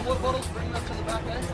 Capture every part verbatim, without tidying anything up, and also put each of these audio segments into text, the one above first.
water bottles, bring them to the back end.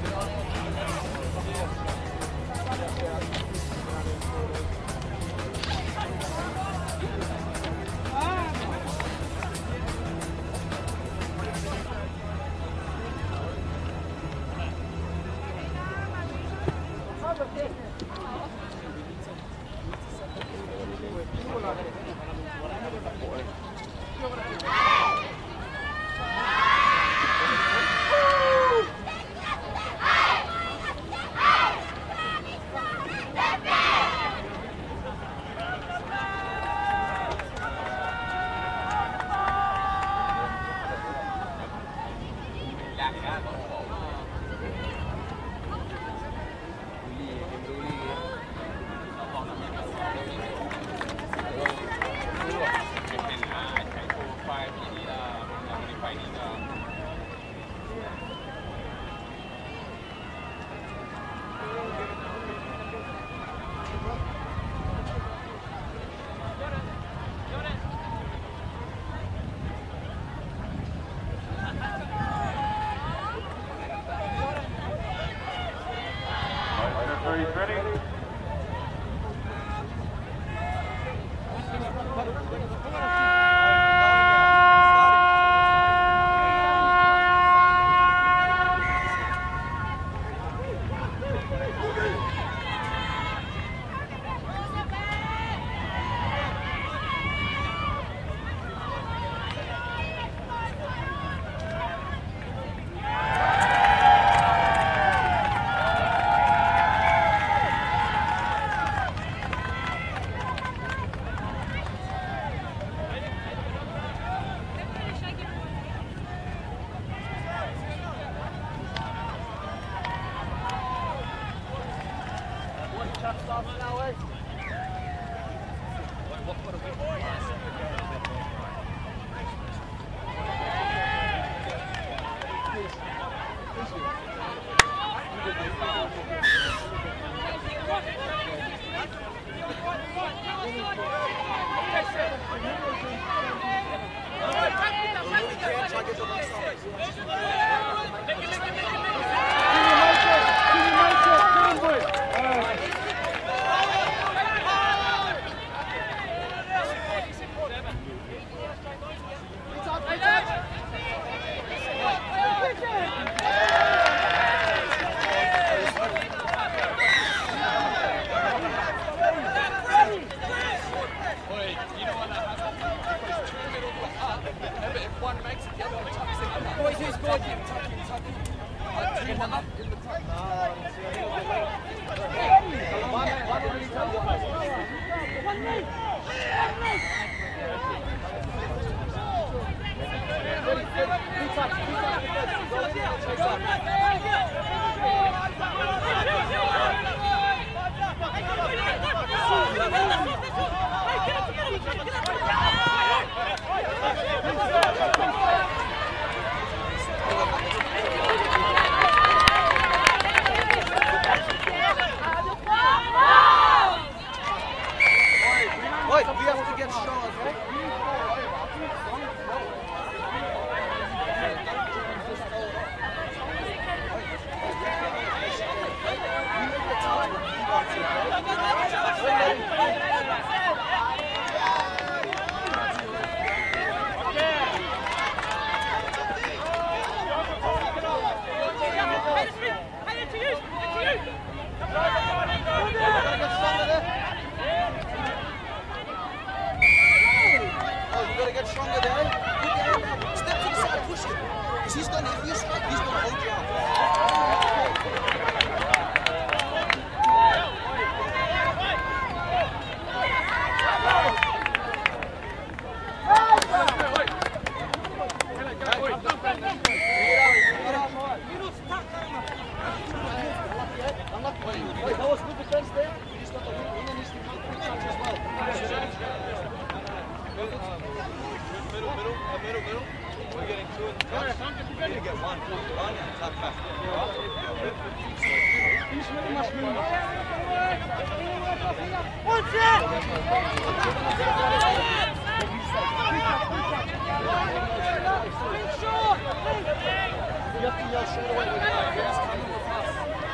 You have to yell straight away when you're like, yes, coming with us.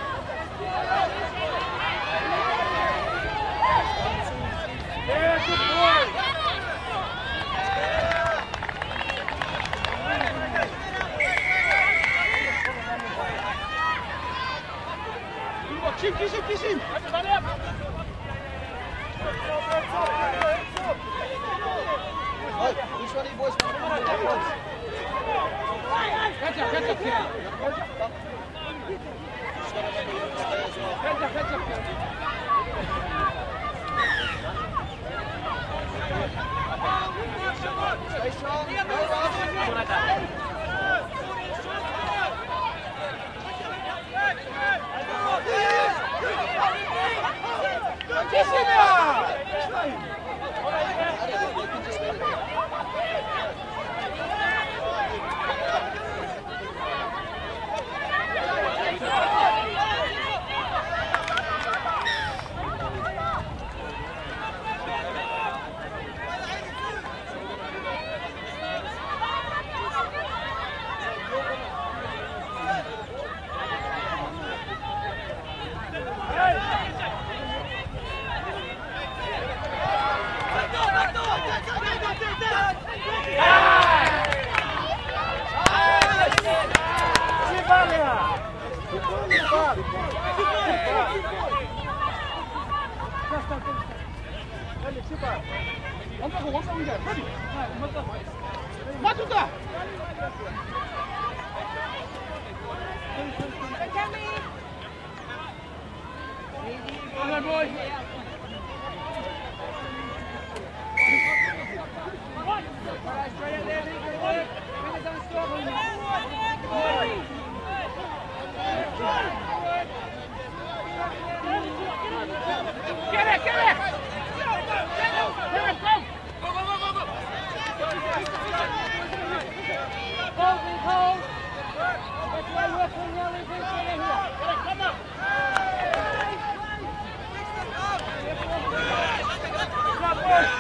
Yeah, good boy! Kiss him, kiss him! Hey, which one of you boys want to come in that place? Catch up, catch up, Ken. Catch up, catch up, Ken. Stay strong. No rush. Kiss him now! 맞췄다! Come on, boy! Get it, get it! Get it, come! Go, go, go, go, go! Hold it, hold! That's why we're putting all these things in here. Come on! Come on, boy!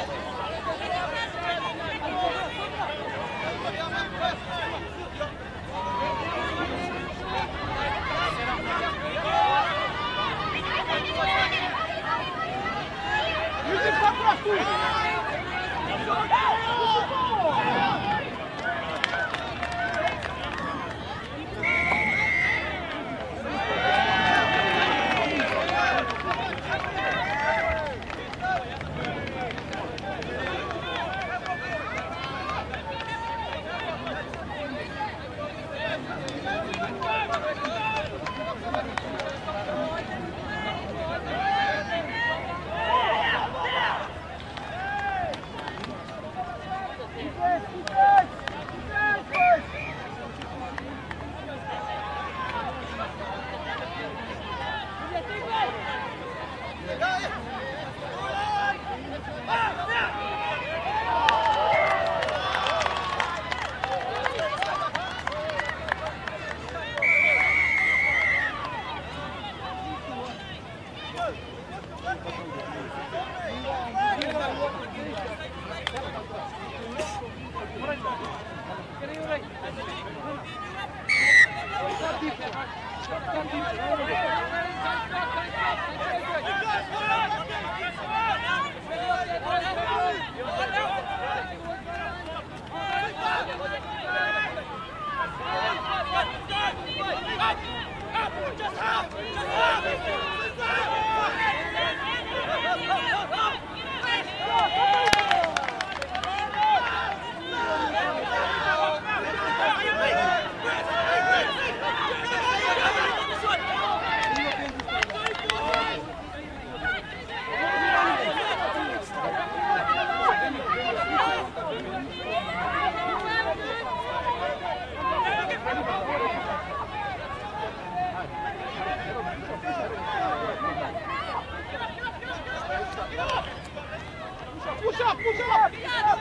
Push up, push up!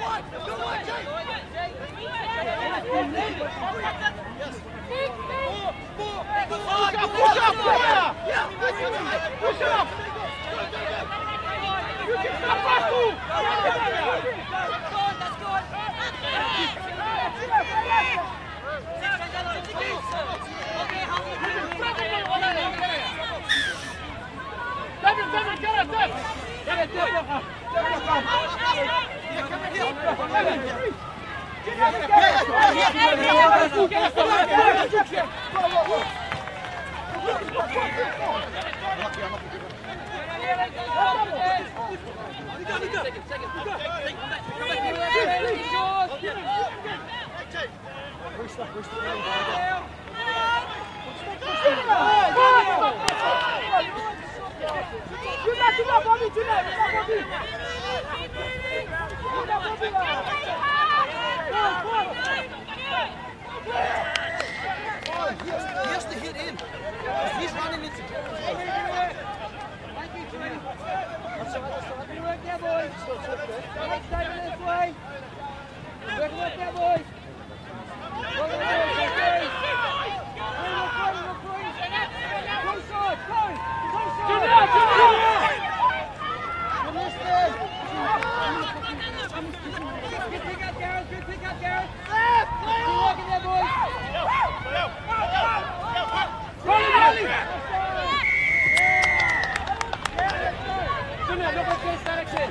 Push up, push up! You can stop us too! That's good, that's good! He has to hit in. He's running into Work there, boys. Let's stay this way. Work, work there, boys. Work there, boys. Go short, go. Go short. Good pick up, Gareth. Good pick up, Gareth. Keep working there, boys. Come here, look at this direction.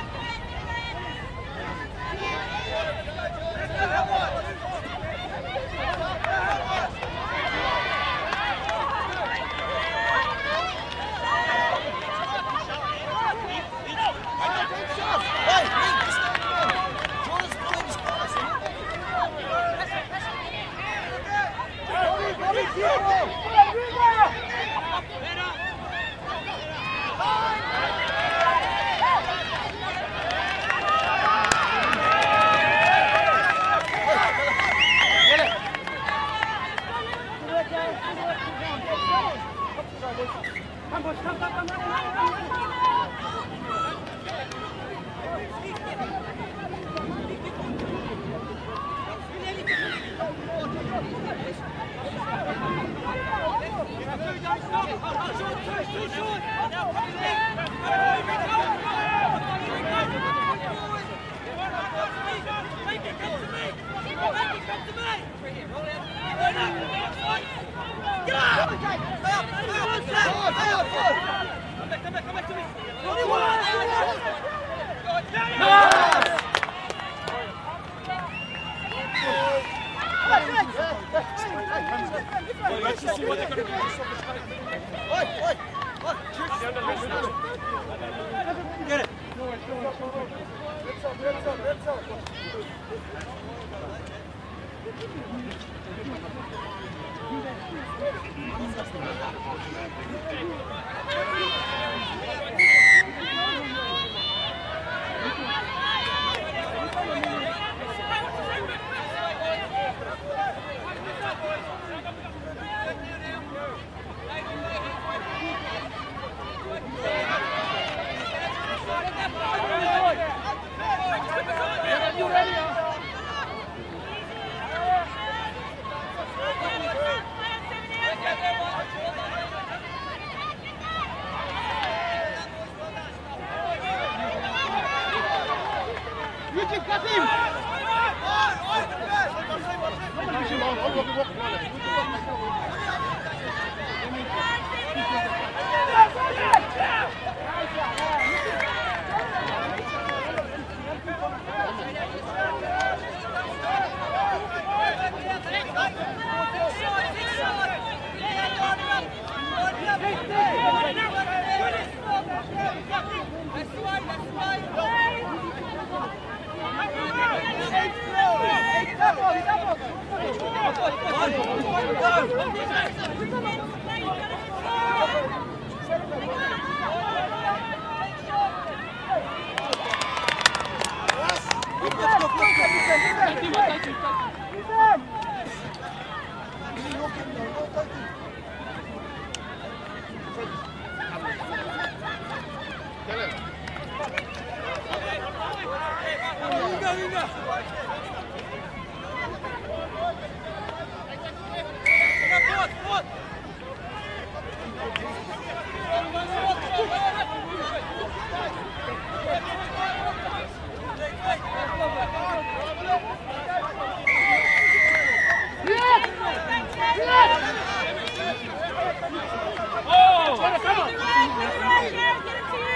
Come, boys, come, come, come, come, come. Get it.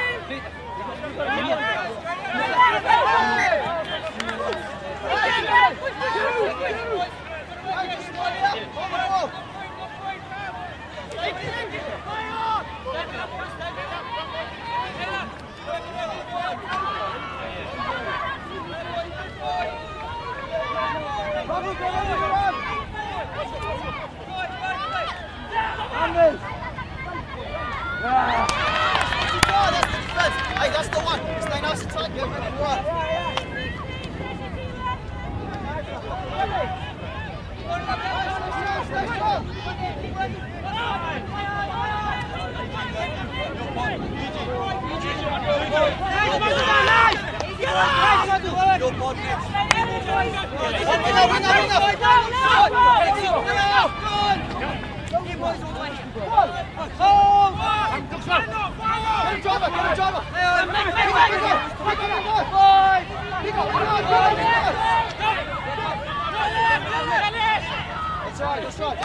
Come on. Hey, that's the one. Stay nice and tight. Get ready to work. Stay strong. Your pod next. That's right, that's right.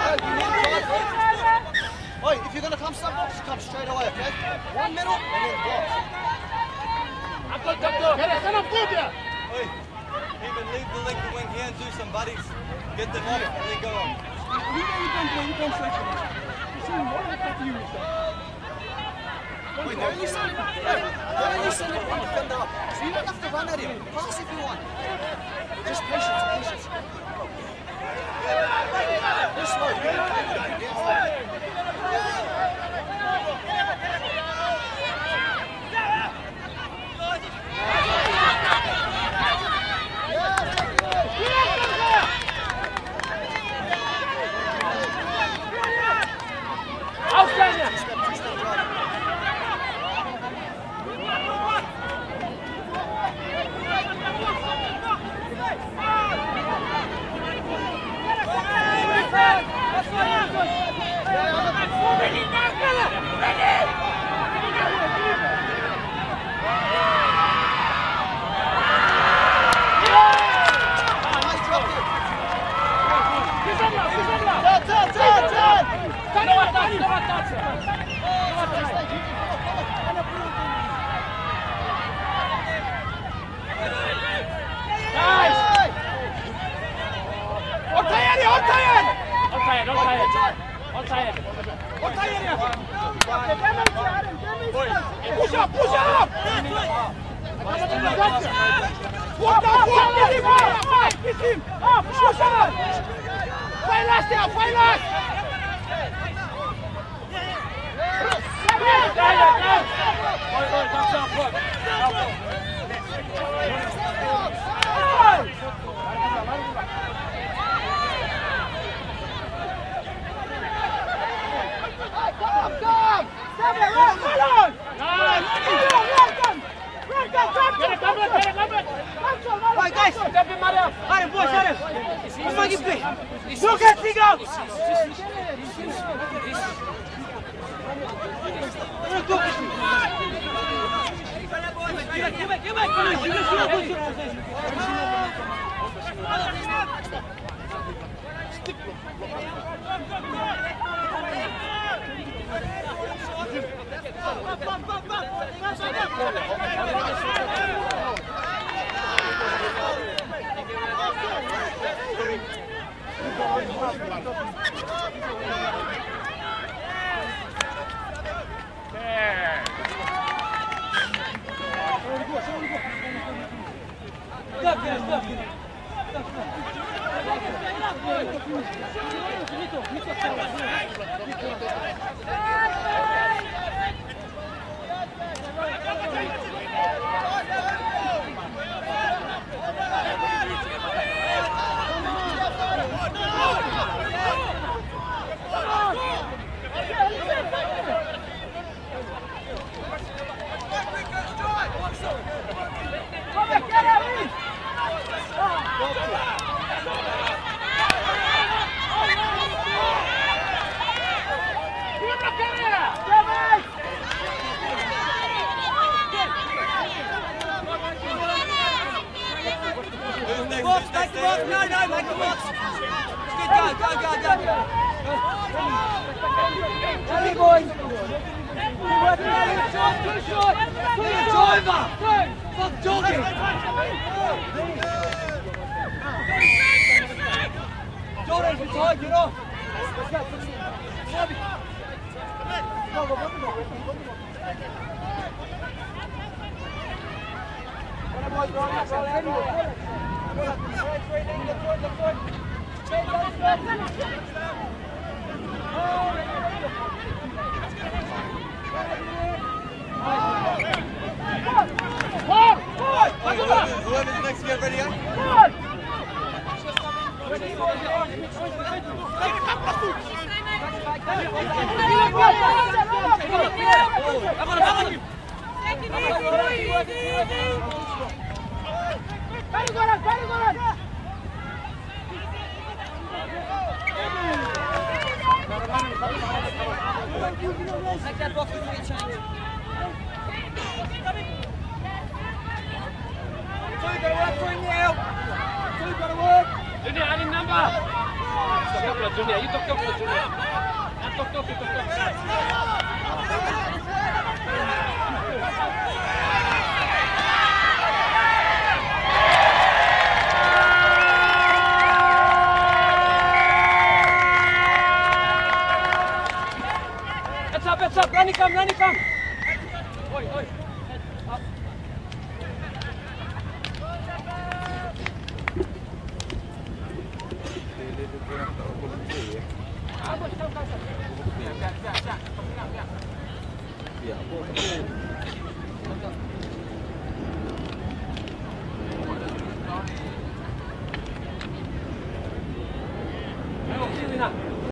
Wait, if you're going to come some, just come straight away, okay? One middle and then blocks. Hey, even leave the link wing here and do some buddies. Get them off and then go on. Wait, they're only sending, they're only sending one defender up. So you don't have to run at him. Pass if you want. Just patience, patience. You're slow, you're Push up, push up! What the fuck? Get him up! Get him up! Push up! Fight last there, fight last! Come, come! Stop it, run, run on! Run, run, run, run, Vai, guys! Hai, boa, Sara! Vamos aqui, play! Look at me, go! Jordan, it's hard, you know. Let's go. Go, go, go, go, go. Whoever's next to get ready, eh? Take that box before you change. Two got to work for him now. Two got to work. Junior, add in number. Stop it, Junior. You talk, talk, Junior. Talk, talk, talk, talk. Heads up, heads up. Run, come, run, come. Oi, oi. Up. Siap, siap, siap. Siap, siap.